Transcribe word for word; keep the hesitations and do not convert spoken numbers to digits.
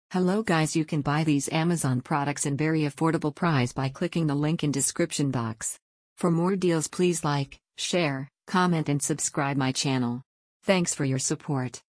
Hello guys, you can buy these Amazon products in very affordable price by clicking the link in description box. For more deals please like, share, comment and subscribe my channel. Thanks for your support.